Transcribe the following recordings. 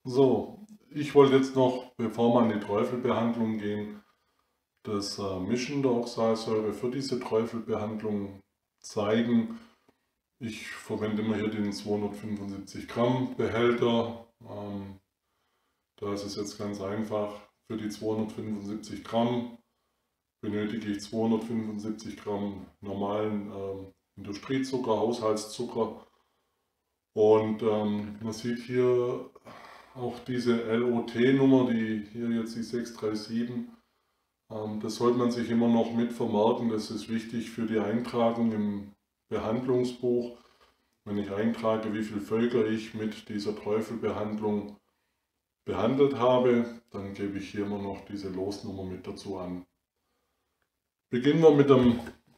So, ich wollte jetzt noch, bevor wir an die Träufelbehandlung gehen, das Mischen der Oxalsäure für diese Träufelbehandlung zeigen. Ich verwende immer hier den 275 Gramm Behälter. Da ist es jetzt ganz einfach. Für die 275 Gramm benötige ich 275 Gramm normalen Industriezucker, Haushaltszucker. Und man sieht hier auch diese LOT-Nummer, die hier jetzt die 637, das sollte man sich immer noch mit vermerken. Das ist wichtig für die Eintragung im Behandlungsbuch. Wenn ich eintrage, wie viele Völker ich mit dieser Träufelbehandlung behandelt habe, dann gebe ich hier immer noch diese Losnummer mit dazu an. Beginnen wir mit dem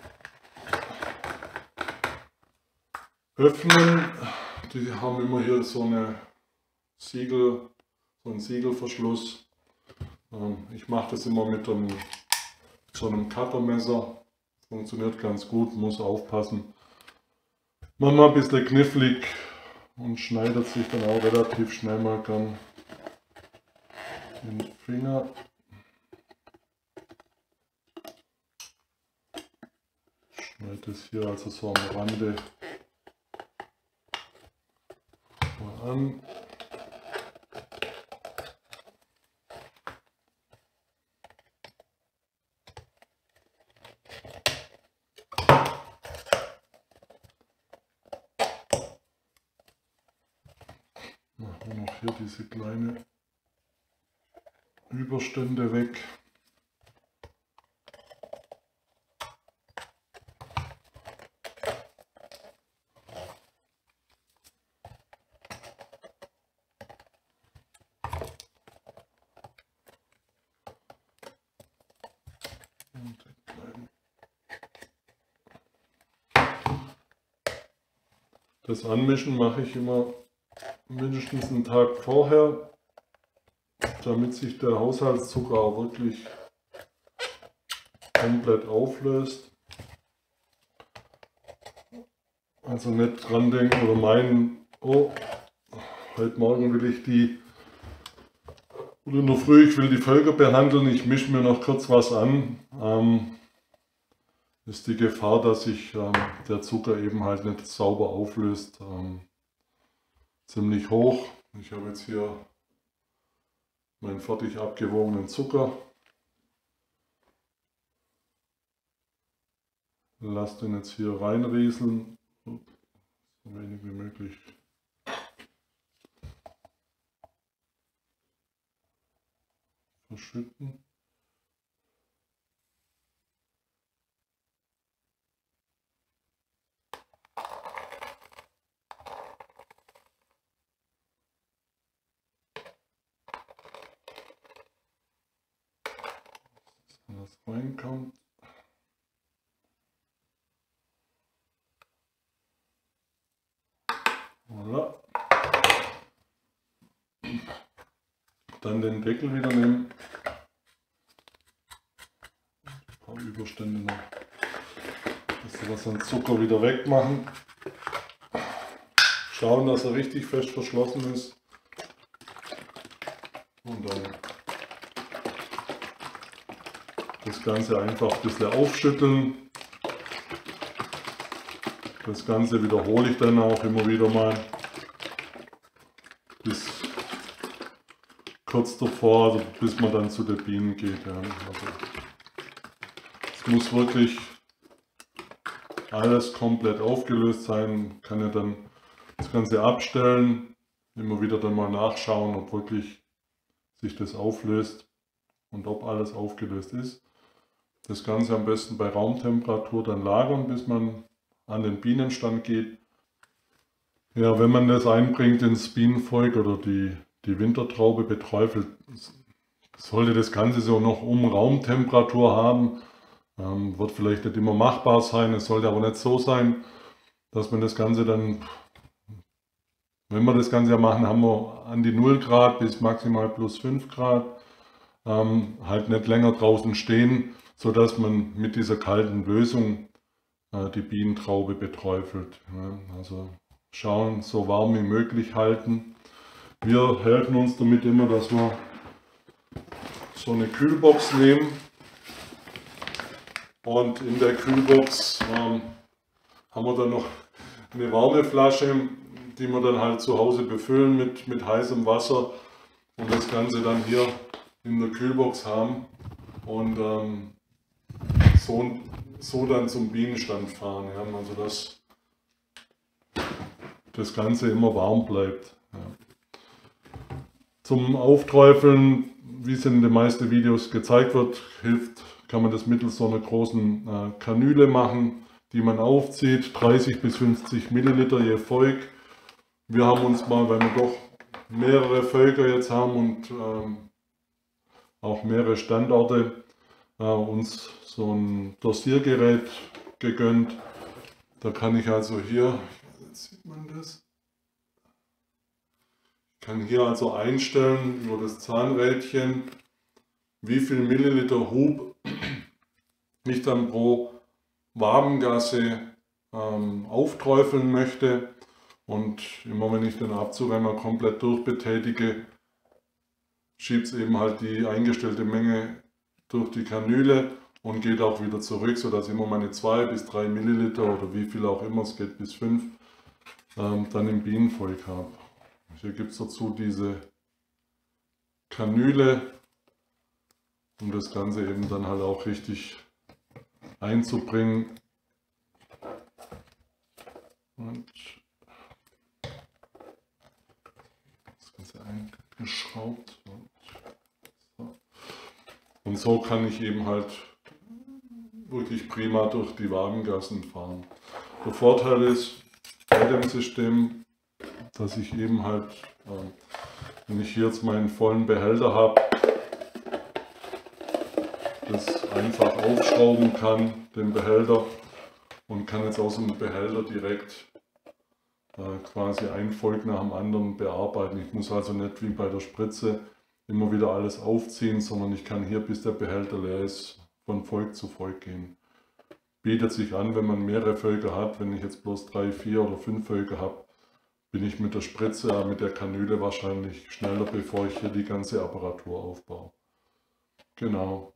Öffnen. Die haben immer hier so einen Siegelverschluss. Ich mache das immer mit so einem Cuttermesser. Funktioniert ganz gut, muss aufpassen. Manchmal ein bisschen knifflig und schneidet sich dann auch relativ schnell mal gern den Finger. Ich schneide es hier also so am Rande mal an. Machen wir noch hier diese kleinen Überstände weg. Das Anmischen mache ich immer mindestens einen Tag vorher, damit sich der Haushaltszucker auch wirklich komplett auflöst. Also nicht dran denken oder meinen, oh, heute Morgen will ich oder in der Früh, ich will die Völker behandeln, ich mische mir noch kurz was an. Ist die Gefahr, dass sich der Zucker eben halt nicht sauber auflöst, ziemlich hoch. Ich habe jetzt hier meinen fertig abgewogenen Zucker. Lasse den jetzt hier reinrieseln, so wenig wie möglich. Verschütten. Wenn das reinkommt. Voilà. Dann den Deckel wieder nehmen. Ein paar Überstände noch. Das an Zucker wieder wegmachen. Schauen, dass er richtig fest verschlossen ist. Und dann das Ganze einfach ein bisschen aufschütteln. Das Ganze wiederhole ich dann auch immer wieder mal. Bis kurz davor, also bis man dann zu den Bienen geht. Ja. Also, es muss wirklich alles komplett aufgelöst sein. Kann ja dann das Ganze abstellen, immer wieder dann mal nachschauen, ob wirklich sich das auflöst und ob alles aufgelöst ist. Das Ganze am besten bei Raumtemperatur dann lagern, bis man an den Bienenstand geht. Ja, wenn man das einbringt ins Bienenvolk oder die Wintertraube beträufelt, sollte das Ganze so noch um Raumtemperatur haben. Wird vielleicht nicht immer machbar sein, es sollte aber nicht so sein, dass man das Ganze dann, wenn wir das Ganze machen, haben wir an die 0 Grad bis maximal plus 5 Grad, halt nicht länger draußen stehen, sodass man mit dieser kalten Lösung die Bienentraube beträufelt. Ja, also schauen, so warm wie möglich halten. Wir helfen uns damit immer, dass wir so eine Kühlbox nehmen und in der Kühlbox haben wir dann noch eine warme Flasche, die wir dann halt zu Hause befüllen mit heißem Wasser und das Ganze dann hier in der Kühlbox haben und so dann zum Bienenstand fahren, ja, also dass das Ganze immer warm bleibt. Ja. Zum Aufträufeln, wie es in den meisten Videos gezeigt wird, kann man das mittels so einer großen Kanüle machen, die man aufzieht, 30 bis 50 Milliliter je Volk. Wir haben uns mal, weil wir doch mehrere Völker jetzt haben und auch mehrere Standorte, uns so ein Dosiergerät gegönnt. Da kann ich also hier, jetzt sieht man das, kann hier also einstellen über das Zahnrädchen, wie viel Milliliter Hub ich dann pro Wabengasse aufträufeln möchte. Und immer wenn ich den Abzug einmal komplett durchbetätige, schiebt es eben halt die eingestellte Menge durch die Kanüle und geht auch wieder zurück, sodass ich immer meine 2 bis 3 Milliliter oder wie viel auch immer, es geht bis 5, dann im Bienenvolk habe. Hier gibt es dazu diese Kanüle, um das Ganze eben dann halt auch richtig einzubringen. Und das Ganze eingeschraubt. Und so kann ich eben halt wirklich prima durch die Wabengassen fahren. Der Vorteil ist bei dem System, dass ich eben halt, wenn ich hier jetzt meinen vollen Behälter habe, das einfach aufschrauben kann, den Behälter, und kann jetzt aus dem Behälter direkt quasi ein Volk nach dem anderen bearbeiten. Ich muss also nicht wie bei der Spritze immer wieder alles aufziehen, sondern ich kann hier, bis der Behälter leer ist, von Volk zu Volk gehen. Bietet sich an, wenn man mehrere Völker hat. Wenn ich jetzt bloß 3, 4 oder 5 Völker habe, bin ich mit der Spritze, mit der Kanüle wahrscheinlich schneller, bevor ich hier die ganze Apparatur aufbaue. Genau.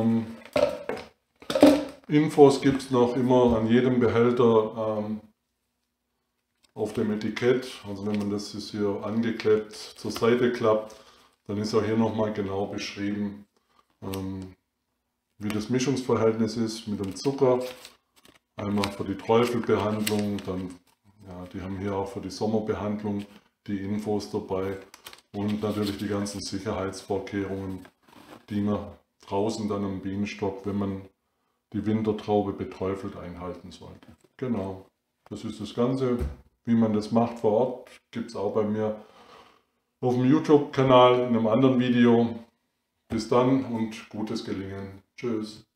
Infos gibt es noch immer an jedem Behälter auf dem Etikett. Also wenn man das ist hier angeklebt zur Seite klappt, dann ist auch hier nochmal genau beschrieben, wie das Mischungsverhältnis ist mit dem Zucker. Einmal für die Träufelbehandlung, dann ja, die haben hier auch für die Sommerbehandlung die Infos dabei und natürlich die ganzen Sicherheitsvorkehrungen, die man draußen dann am Bienenstock, wenn man die Wintertraube beträufelt, einhalten sollte. Genau, das ist das Ganze. Wie man das macht vor Ort, gibt es auch bei mir auf dem YouTube-Kanal in einem anderen Video. Bis dann und gutes Gelingen. Tschüss.